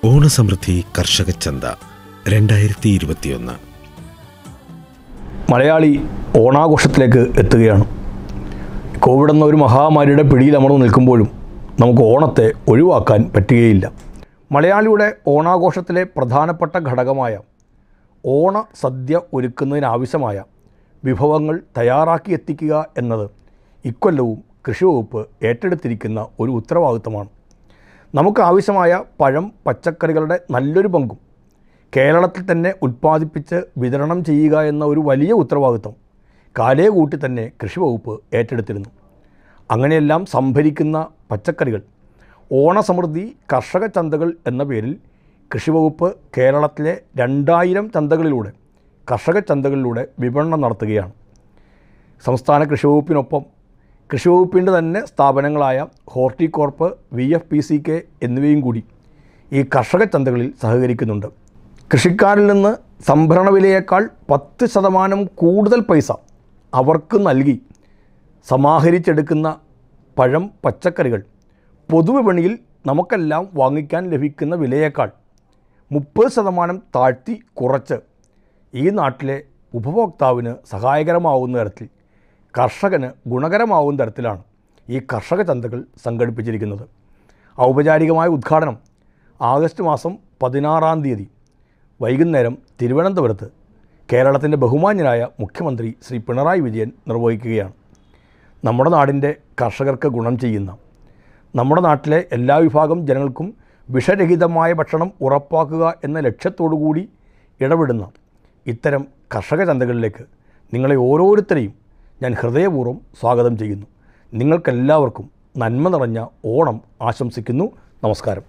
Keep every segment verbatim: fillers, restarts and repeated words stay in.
ഓണസമൃദ്ധി കർഷക ചന്ത രണ്ടായിരത്തി ഇരുപത്തിയൊന്ന്. മലയാളി ഓണാഘോഷത്തിലേക്ക് എത്തുകയാണ്. കോവിഡ് എന്ന ഒരു മഹാമാരിയുടെ പിടിയിൽ അമർന്നു നിൽക്കുമ്പോഴും നമുക്ക് ഓണത്തെ ഒഴിവാക്കാൻ പറ്റുകയില്ല. മലയാളിയുടെ ഓണാഘോഷത്തിലെ പ്രധാനപ്പെട്ട ഘടകമായ ഓണ സദ്യ ഒരുക്കുന്നതിനാവശ്യമായ വിഭവങ്ങൾ തയ്യാറാക്കി എത്തിക്കുക എന്നത് ഇക്കൊല്ലവും കൃഷി വകുപ്പ് ഏറ്റെടുത്തിരിക്കുന്ന ഒരു ഉത്തരവാദിത്തമാണ്. നമുക്ക് ആവശ്യമായ പഴം, പച്ചക്കറികളുടെ നല്ലൊരു പങ്കും കേരളത്തിൽ തന്നെ ഉൽപ്പാദിപ്പിച്ച് വിതരണം ചെയ്യുക എന്ന ഒരു വലിയ ഉത്തരവാദിത്വം കാലേ കൂട്ടി തന്നെ കൃഷി വകുപ്പ് ഏറ്റെടുത്തിരുന്നു. അങ്ങനെയെല്ലാം സംഭരിക്കുന്ന പച്ചക്കറികൾ ഓണസമൃദ്ധി കർഷക ചന്തകൾ എന്ന പേരിൽ കൃഷി വകുപ്പ് കേരളത്തിലെ രണ്ടായിരം ചന്തകളിലൂടെ കർഷക ചന്തകളിലൂടെ വിപണനം നടത്തുകയാണ്. സംസ്ഥാന കൃഷി വകുപ്പിനൊപ്പം കൃഷി വകുപ്പിൻ്റെ തന്നെ സ്ഥാപനങ്ങളായ Horticorp, V F P C K എന്നിവയും കൂടി ഈ കർഷക ചന്തകളിൽ സഹകരിക്കുന്നുണ്ട്. കൃഷിക്കാരിൽ നിന്ന് സംഭരണ വിലയേക്കാൾ പത്ത് ശതമാനം കൂടുതൽ പൈസ അവർക്ക് നൽകി സമാഹരിച്ചെടുക്കുന്ന പഴം, പച്ചക്കറികൾ പൊതുവിപണിയിൽ നമുക്കെല്ലാം വാങ്ങിക്കാൻ ലഭിക്കുന്ന വിലയേക്കാൾ മുപ്പത് ശതമാനം താഴ്ത്തി കുറച്ച് ഈ നാട്ടിലെ ഉപഭോക്താവിന് സഹായകരമാവുന്ന തരത്തിൽ, കർഷകന് ഗുണകരമാവുന്ന തരത്തിലാണ് ഈ കർഷക ചന്തകൾ സംഘടിപ്പിച്ചിരിക്കുന്നത്. ഔപചാരികമായ ഉദ്ഘാടനം ആഗസ്റ്റ് മാസം പതിനാറാം തീയതി വൈകുന്നേരം തിരുവനന്തപുരത്ത് കേരളത്തിൻ്റെ ബഹുമാന്യനായ മുഖ്യമന്ത്രി ശ്രീ പിണറായി വിജയൻ നിർവഹിക്കുകയാണ്. നമ്മുടെ നാടിൻ്റെ കർഷകർക്ക് ഗുണം ചെയ്യുന്ന, നമ്മുടെ നാട്ടിലെ എല്ലാ വിഭാഗം ജനങ്ങൾക്കും വിഷരഹിതമായ ഭക്ഷണം ഉറപ്പാക്കുക എന്ന ലക്ഷ്യത്തോടു കൂടി ഇടപെടുന്ന ഇത്തരം കർഷക ചന്തകളിലേക്ക് നിങ്ങളെ ഓരോരുത്തരെയും ഞാൻ ഹൃദയപൂർവ്വം സ്വാഗതം ചെയ്യുന്നു. നിങ്ങൾക്കെല്ലാവർക്കും നന്മ നിറഞ്ഞ ഓണം ആശംസിക്കുന്നു. നമസ്കാരം.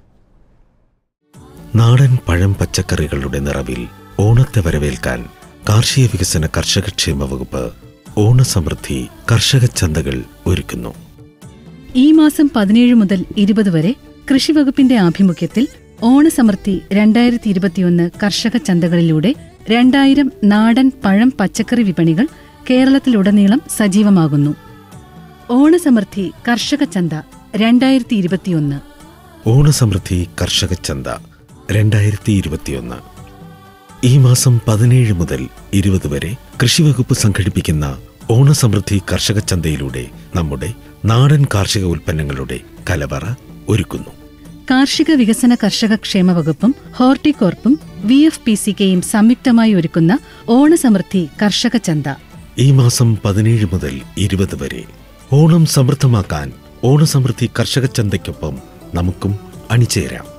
നാടൻ പഴം, പച്ചക്കറികളുടെ നിറവിൽ ഓണത്തെ വരവേൽക്കാൻ കാർഷിക വികസന കർഷകക്ഷേമ വകുപ്പ് ഓണസമൃദ്ധി കർഷക ചന്തകൾ ഒരുക്കുന്നു. ഈ മാസം പതിനേഴ് മുതൽ ഇരുപത് വരെ കൃഷിവകുപ്പിന്റെ ആഭിമുഖ്യത്തിൽ ഓണസമൃദ്ധി രണ്ടായിരത്തി ഇരുപത്തിയൊന്ന് കർഷക ചന്തകളിലൂടെ രണ്ടായിരം നാടൻ പഴം, പച്ചക്കറി വിപണികൾ കേരളത്തിലുടനീളം സജീവമാകുന്നു. ഓണസമൃദ്ധി കർഷക ചന്ത രണ്ടായിരത്തി ഇരുപത്തിയൊന്ന്. ഓണസമൃദ്ധി കർഷക ചന്ത രണ്ടായിരത്തി ഇരുപത്തിയൊന്ന് ഈ മാസം പതിനേഴ് മുതൽ ഇരുപത് വരെ കൃഷിവകുപ്പ് സംഘടിപ്പിക്കുന്ന ഓണസമൃദ്ധി കർഷക ചന്തയിലൂടെ നമ്മുടെ നാടൻ കാർഷിക ഉൽപ്പന്നങ്ങളുടെ കലവറ ഒരുക്കുന്നു. കാർഷിക വികസന കർഷക ക്ഷേമ വകുപ്പും ഹോർട്ടികോർപ്പും വി എഫ് പി സി കെയും സംയുക്തമായി ഒരുക്കുന്ന ഓണസമൃദ്ധി കർഷക ചന്ത ഈ മാസം പതിനേഴ് മുതൽ ഇരുപത് വരെ. ഓണം സമൃദ്ധമാക്കാൻ ഓണസമൃദ്ധി കർഷക ചന്തയ്ക്കൊപ്പം നമുക്കും അണിചേരാം.